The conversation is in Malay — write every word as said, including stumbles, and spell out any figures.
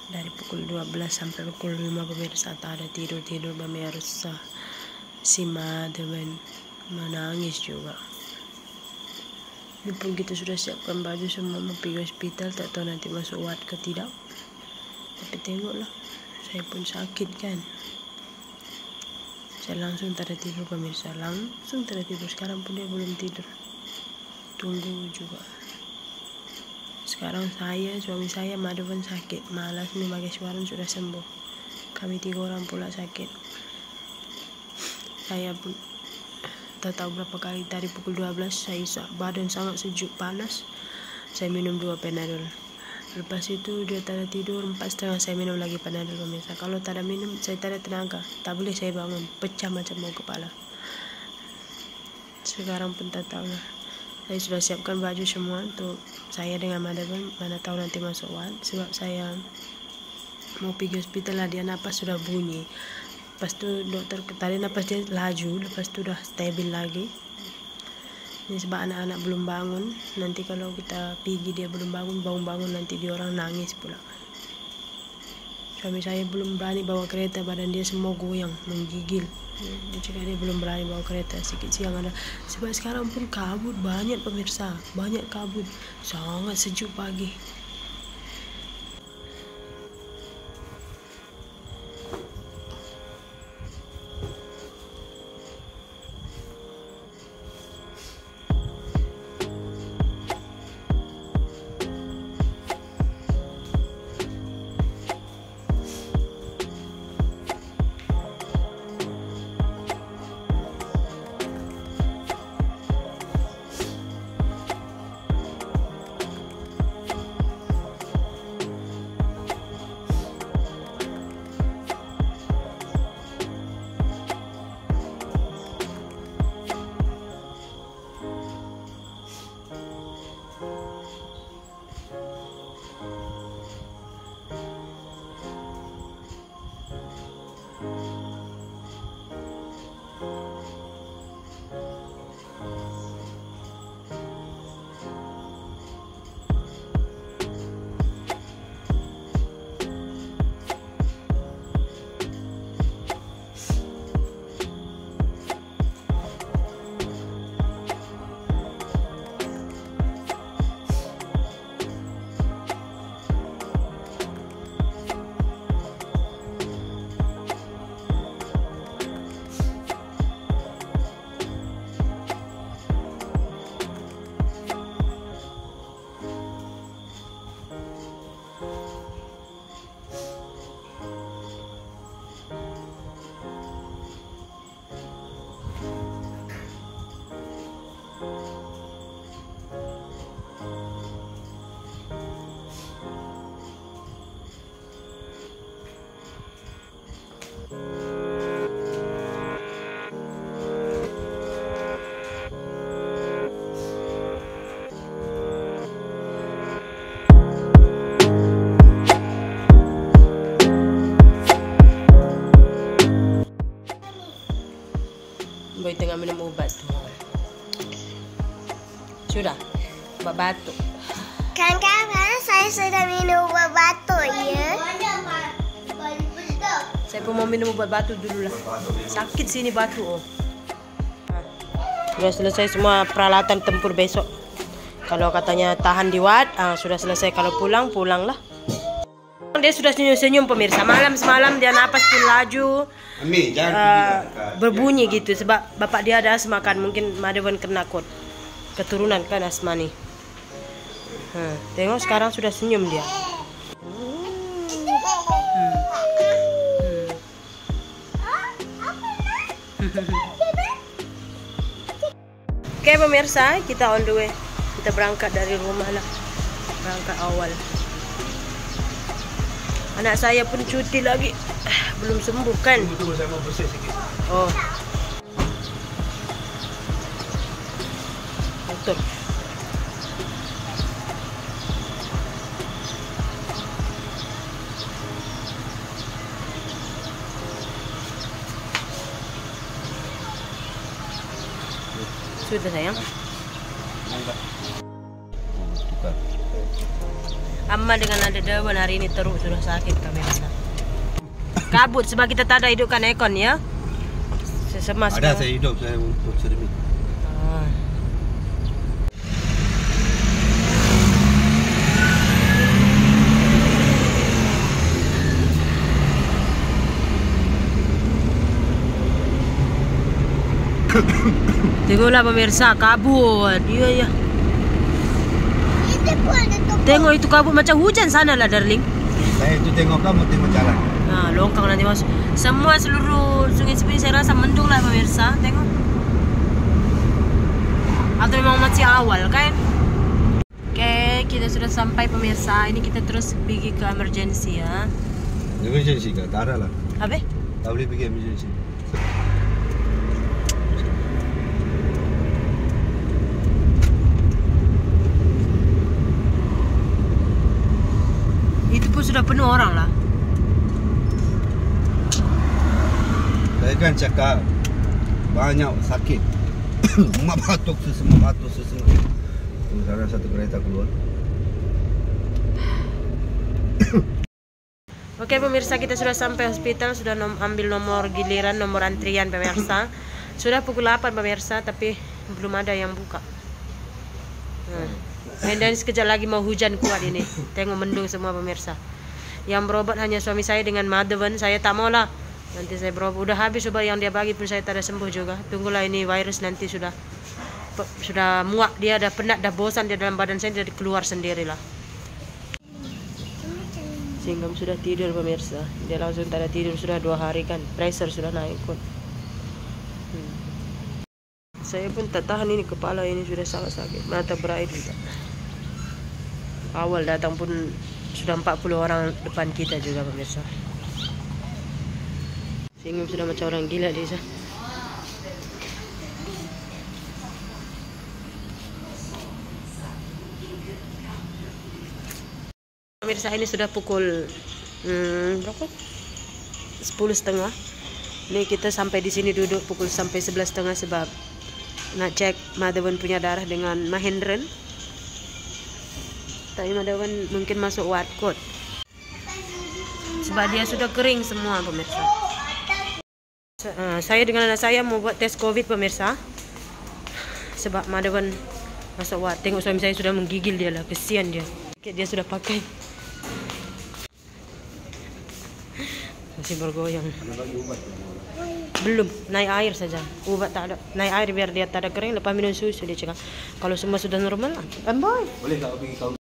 Dari pukul dua belas sampai pukul lima pemirsa tak ada tidur-tidur pemirsa. Si Madewen menangis juga. Walaupun kita sudah siapkan baju semua mau pergi hospital, tak tahu nanti masuk ward ke tidak. Tapi tengoklah, saya pun sakit kan. Saya langsung tak ada tidur pemirsa, langsung tak ada tidur. Sekarang pun dia belum tidur. Tunggu juga. Sekarang saya, suami saya, Madewen sakit. Malas nih, Mageswaran sudah sembuh. Kami tiga orang pula sakit. Saya pun tak tahu berapa kali tadi pukul dua belas saya badan sangat sejuk panas. Saya minum dua Panadol. Lepas itu dia tak ada tidur, empat setengah saya minum lagi Panadol pemirsa. Kalau tak ada minum saya tak ada tenaga. Tak boleh saya bangun, pecah macam mau kepala. Sekarang pun tak tahu lah. Saya sudah siapkan baju semua untuk saya dengan Madewen, mana tahu nanti masuk ward. Sebab saya mau pergi hospital lah, dia napas sudah bunyi. Lepas tu dokter tadi napas dia laju, lepas tu dah stabil lagi. Ini sebab anak-anak belum bangun. Nanti kalau kita pergi dia belum bangun, bangun-bangun nanti dia orang nangis pula. Suami saya belum berani bawa kereta, badan dia semua goyang, menggigil. Dia cakap dia belum berani bawa kereta, sikit siang ada. Sebab sekarang pun kabut banyak pemirsa, banyak kabut, sangat sejuk pagi. Boy tengah minum obat tuh. Sudah, obat batuk. Kawan-kawan, saya sudah minum obat batuk ya. Saya pun mau minum obat batuk dulu lah. Sakit sini batuk. Oh. Sudah selesai semua peralatan tempur besok. Kalau katanya tahan di ward, ah, sudah selesai. Kalau pulang, pulang lah. Dia sudah senyum-senyum pemirsa. Malam semalam dia napas pun laju, uh, berbunyi gitu. Sebab bapak dia ada asma kan, mungkin Madewen kena kot keturunan kan asma nih. Hmm, tengok sekarang sudah senyum dia. Hmm. Hmm. Oke pemirsa, kita on the way. Kita berangkat dari rumah lah, berangkat awal. Anak saya pun cuti lagi, belum sembuh kan? Tunggu, saya mau bersih sikit. Oh, betul. Sudah sayang. Tukar. Amma dengan ada Dewan hari ini teruk sudah sakit pemirsa. Kabut sebab kita tak ada hidupkan ekon ya. Sesemas. Ada saya hidup saya untuk sedemik. Ah. Tengoklah pemirsa, kabut. Iya ya. Itu pun ada toko. Tengok itu kabut macam hujan sana lah darling. Saya itu tengok kamu tengok jalan. Nah, longkang nanti masuk. Semua seluruh Sungai Cipinang saya rasa mendung lah pemirsa. Tengok. Atau memang masih awal kan? Oke, kita sudah sampai pemirsa. Ini kita terus pergi ke emergency ya. Emergency kan? Tak ada lah. Apa? Tak boleh pergi emergency. Itu pun sudah penuh orang lah. Saya kan cakap banyak sakit. Mak batuk sesama batuk sesama. Sekarang satu kereta keluar. Oke pemirsa, kita sudah sampai hospital, sudah nom ambil nomor giliran, nomor antrian pemirsa. Sudah pukul delapan pemirsa, tapi belum ada yang buka. Nah, dan sekejap lagi mau hujan kuat ini. Tengok mendung semua pemirsa. Yang berobat hanya suami saya dengan Madhavan. Saya tak mau lah. Nanti saya berobat. Udah habis obat yang dia bagi pun saya tak ada sembuh juga. Tunggulah ini virus nanti sudah sudah muak, dia dah penat, dah bosan dia dalam badan saya, dia keluar sendirilah. Singgam sudah tidur pemirsa. Dia langsung tak ada tidur sudah dua hari kan. Pressure sudah naik pun. Hmm. Saya pun tak tahan ini, kepala ini sudah sangat sakit. Mata berair juga. Awal datang pun sudah empat puluh orang depan kita juga pemirsa. Singgam sudah macam orang gila dia. Pemirsa, ini sudah pukul hmm, berapa? Sepuluh setengah. Ini kita sampai di sini duduk pukul sampai sebelas setengah sebab nak cek Madhavan punya darah dengan Mahendran. Tapi Madhavan mungkin masuk ward code sebab dia sudah kering semua pemirsa. Uh, saya dengan anak saya mau buat tes COVID pemirsa sebab Madhavan masuk ward. Tengok suami saya sudah menggigil dia lah, kesian dia. Dia sudah pakai. Masih bergoyang. Belum, naik air saja. Ubat tak ada. Naik air biar dia tak ada kering. Lepas minum susu dia cakap. Kalau semua sudah normal, amboy. Boleh tak pergi kau?